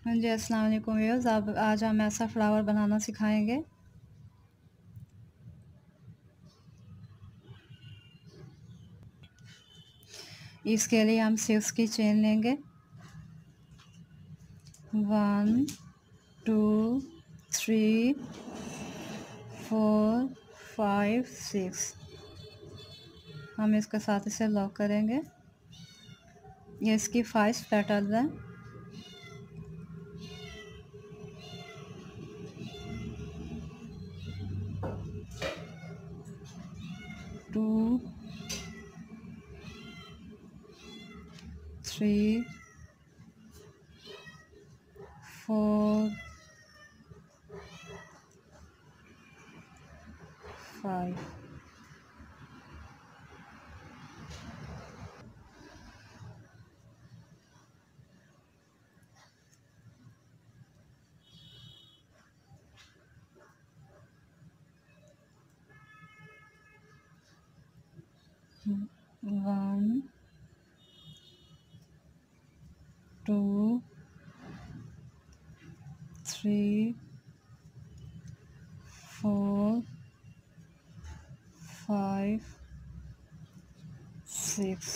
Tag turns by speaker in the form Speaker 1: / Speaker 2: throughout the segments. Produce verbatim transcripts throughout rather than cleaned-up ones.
Speaker 1: हाँ जी, अस्सलाम वालेकुम व्यूअर्स। अब आज हम ऐसा फ्लावर बनाना सिखाएंगे। इसके लिए हम सिक्स की चेन लेंगे। One two three four five six. हम इसके साथ इसे लॉक करेंगे। ये इसकी फाइव पेटल्स हैं। Two three four five. One two three four five six.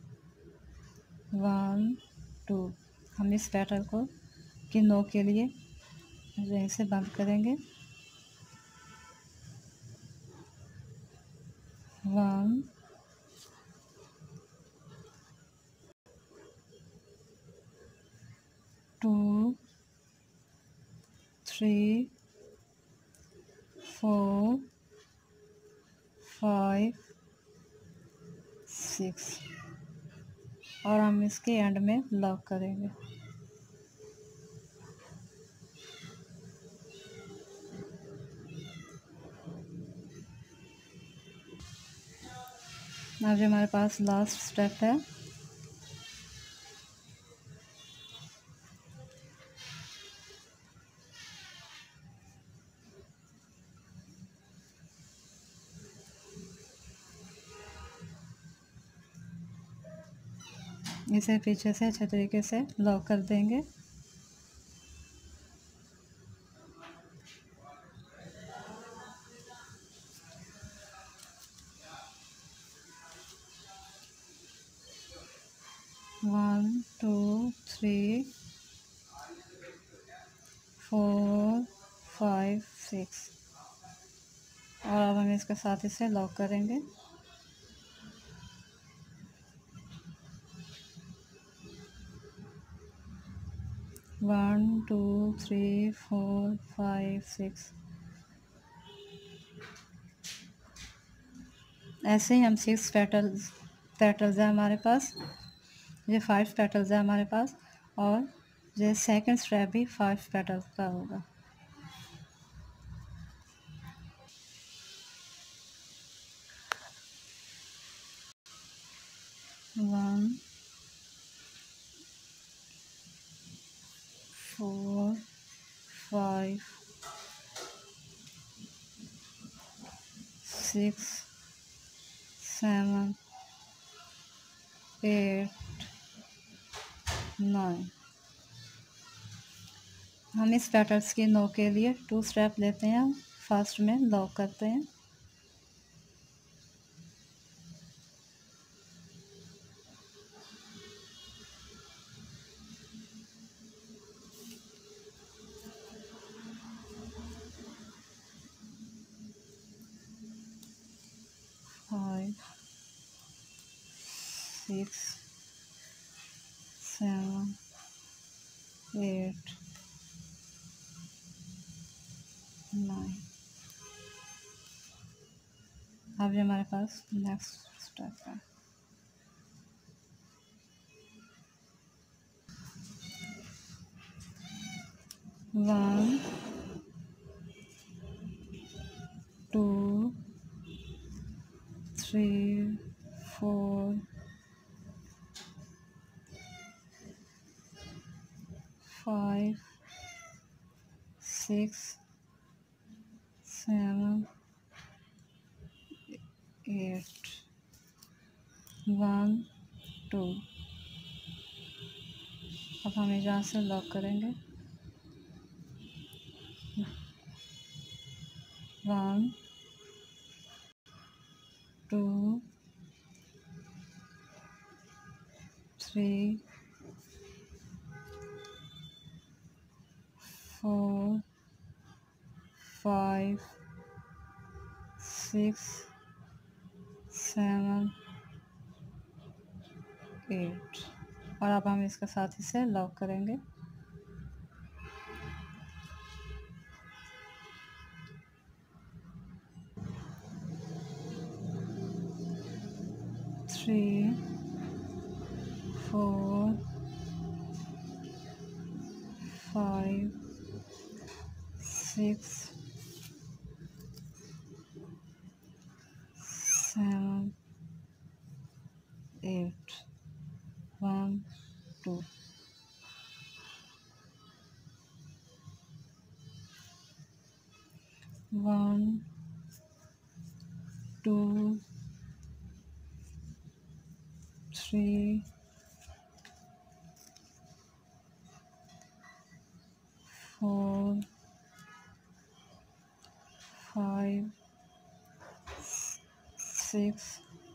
Speaker 1: One two. हम इस पेटल को की नोक के लिए यहीं से बंद करेंगे। One two three four five six और हम इसके एंड में लॉक करेंगे। अब जो हमारे पास लास्ट स्टेप है, इसे पीछे से अच्छे तरीके से लॉक कर देंगे। One two three four five six और अब हम इसके साथ इसे लॉक करेंगे। One two three four five six. ऐसे ही हम सिक्स पेटल्स पेटल्स हैं हमारे पास। ये फाइव पेटल्स है हमारे पास और ये सेकंड स्टेप भी फाइव पेटल्स का होगा। One four five six seven eight nine. हम इस पेटल्स की नो के लिए टू स्टेप लेते हैं। फर्स्ट में लॉक करते हैं। Five six seven eight nine. अब ये हमारे पास नेक्स्ट स्टेप है। One two three four five six seven eight one two. अब हम यहाँ से लॉक करेंगे। One two three four five six seven eight. और अब हम इसके साथ इसे लॉक करेंगे। Three four five six seven eight. One two one two three four five six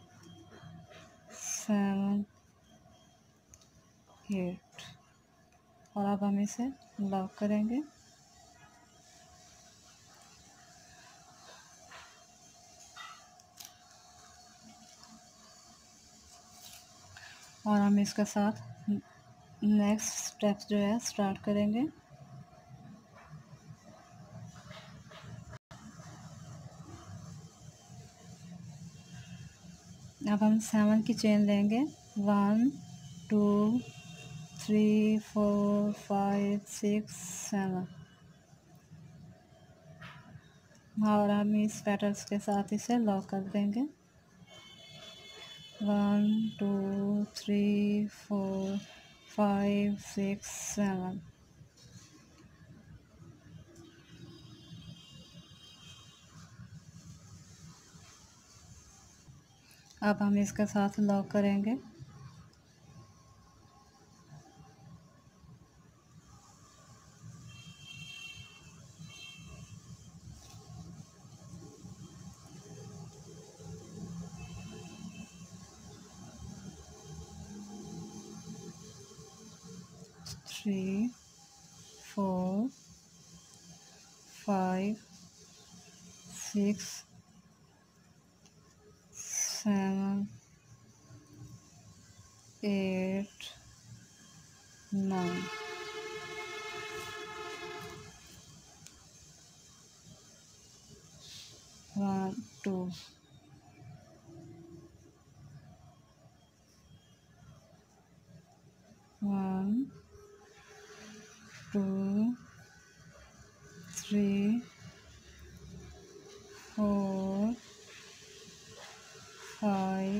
Speaker 1: seven eight. और अब हम इसे लॉक करेंगे। और हम इसके साथ नेक्स्ट स्टेप जो है स्टार्ट करेंगे। अब हम सेवन की चेन लेंगे। One two three four five six seven. और हम इस पेटल्स के साथ इसे लॉक कर देंगे। One two three four five six seven. अब हम इसके साथ लॉक करेंगे। Three four five six seven eight nine. One two one two three four five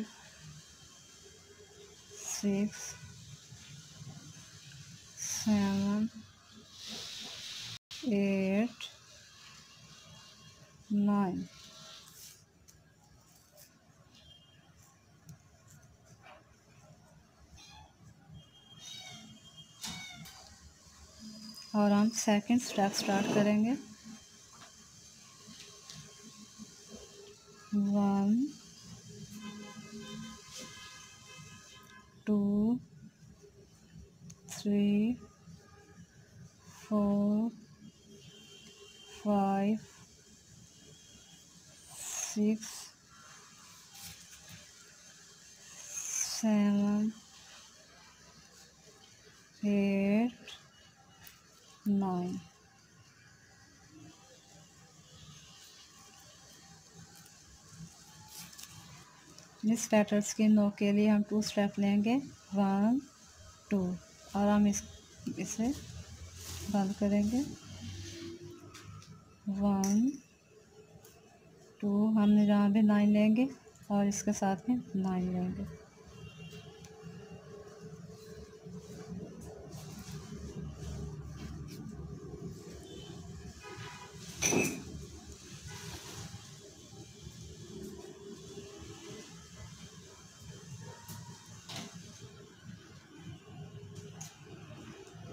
Speaker 1: six seven eight nine. और हम सेकंड स्टेप स्टार्ट करेंगे। One two three four five six seven eight nine. इस petals के नो के लिए हम two step लेंगे। One two. और हम इस इसे बंद करेंगे। One two. हम यहाँ भी नाइन लेंगे और इसके साथ में नाइन लेंगे।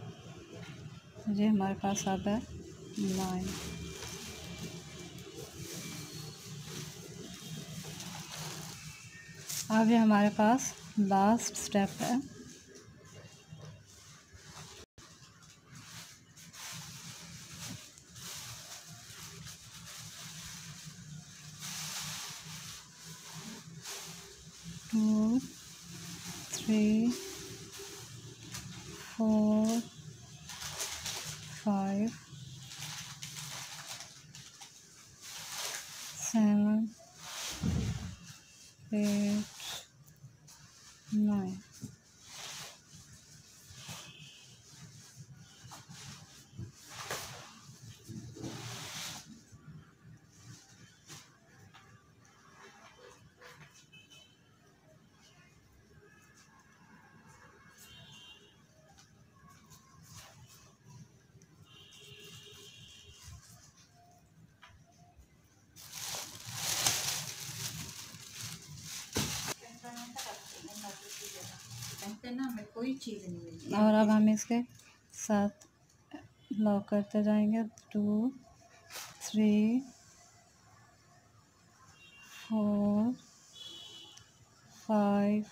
Speaker 1: ये हमारे पास आता है नाइन। अब ये हमारे पास लास्ट स्टेप है। Two, three, four, five, seven, eight, nine.
Speaker 2: कोई चीज़ नहीं मिली।
Speaker 1: और अब हम इसके साथ लॉक करते जाएंगे। टू, थ्री, फोर, फाइव,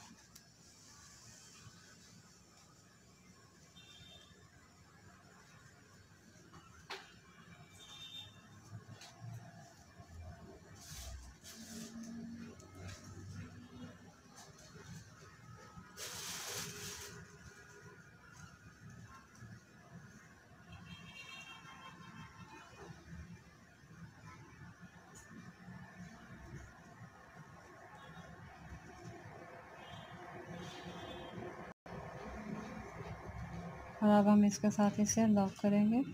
Speaker 1: और अब हम इसके साथ इसे लॉक करेंगे।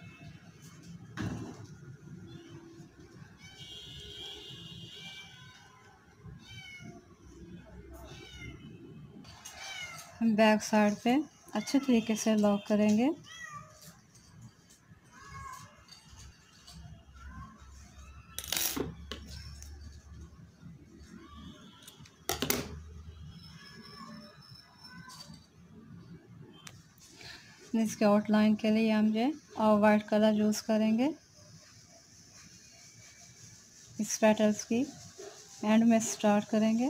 Speaker 1: हम बैक साइड पे अच्छे तरीके से लॉक करेंगे। इसके आउटलाइन के लिए हम ये और वाइट कलर यूज़ करेंगे। इस पेटल्स की एंड में स्टार्ट करेंगे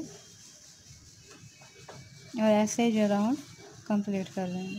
Speaker 1: और ऐसे ही ये राउंड कंप्लीट कर लेंगे।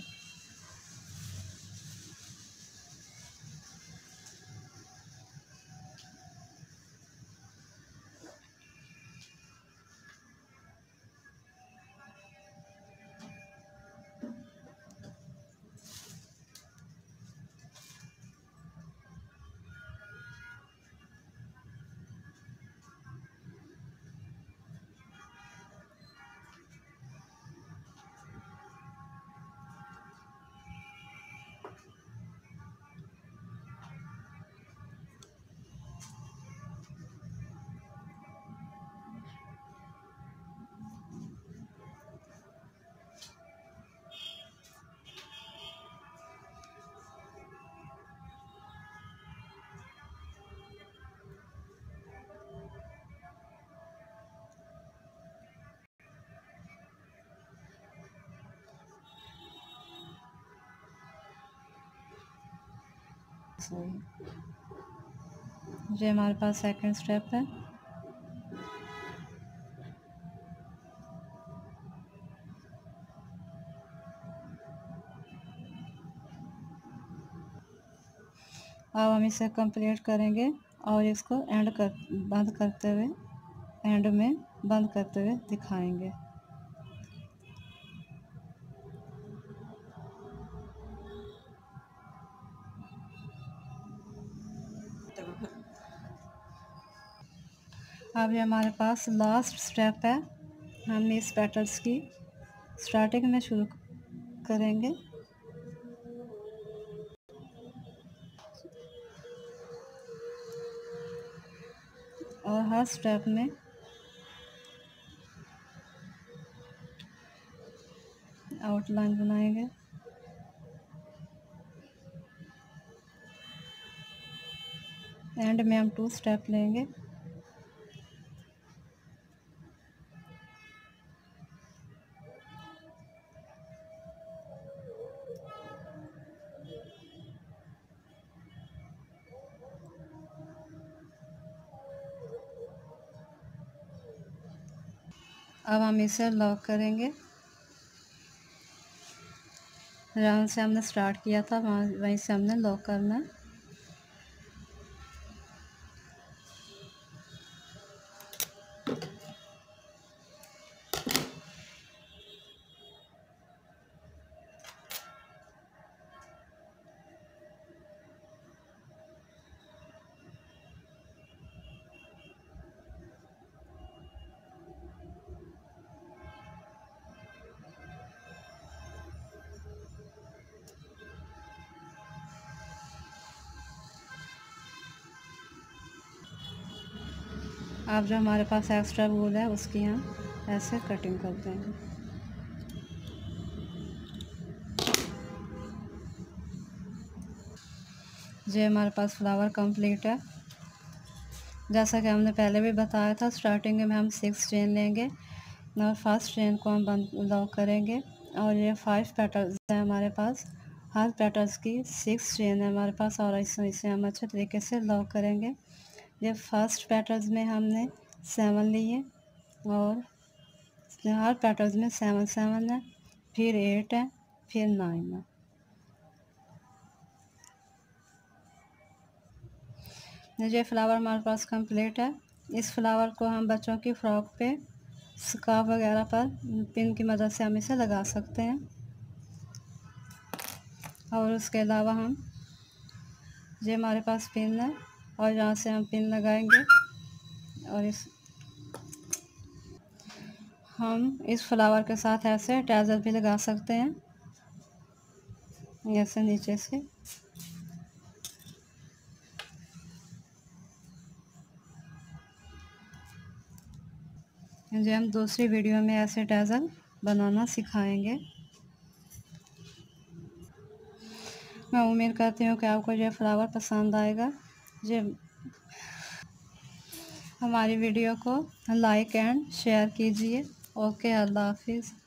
Speaker 1: ये हमारे पास सेकंड स्टेप है। अब हम इसे कंप्लीट करेंगे और इसको एंड कर बंद करते हुए एंड में बंद करते हुए दिखाएंगे। अब ये हमारे पास लास्ट स्टेप है। हम इस पेटल्स की स्टार्टिंग में शुरू करेंगे और हर स्टेप में आउटलाइन बनाएंगे। एंड में हम टू स्टेप लेंगे। अब हम इसे लॉक करेंगे। जहाँ से हमने स्टार्ट किया था वहाँ वहीं से हमने लॉक करना है। अब जो हमारे पास एक्स्ट्रा वूल है उसकी हम ऐसे कटिंग कर देंगे। ये हमारे पास फ्लावर कंप्लीट है। जैसा कि हमने पहले भी बताया था, स्टार्टिंग में हम सिक्स चेन लेंगे और फर्स्ट चेन को हम बंद लॉक करेंगे। और ये फाइव पेटल्स है हमारे पास, हर पेटल्स की सिक्स चेन है हमारे पास और इसे इसे हम अच्छे तरीके से लॉक करेंगे। ये फर्स्ट पेटल्स में हमने सेवन लिए और हर पेटल्स में सेवन सेवन है, फिर एट है, फिर नाइन है। ये फ्लावर हमारे पास कंप्लीट है। इस फ्लावर को हम बच्चों की फ्रॉक पे, स्कार्फ वगैरह पर पिन की मदद से हम इसे लगा सकते हैं। और उसके अलावा हम ये हमारे पास पिन है और यहाँ से हम पिन लगाएंगे और इस हम इस फ्लावर के साथ ऐसे टैजर भी लगा सकते हैं, ऐसे नीचे से। जो हम दूसरी वीडियो में ऐसे टैजर बनाना सिखाएंगे। मैं उम्मीद करती हूँ कि आपको ये फ्लावर पसंद आएगा। ये हमारी वीडियो को लाइक एंड शेयर कीजिए। ओके, अल्लाह हाफिज़।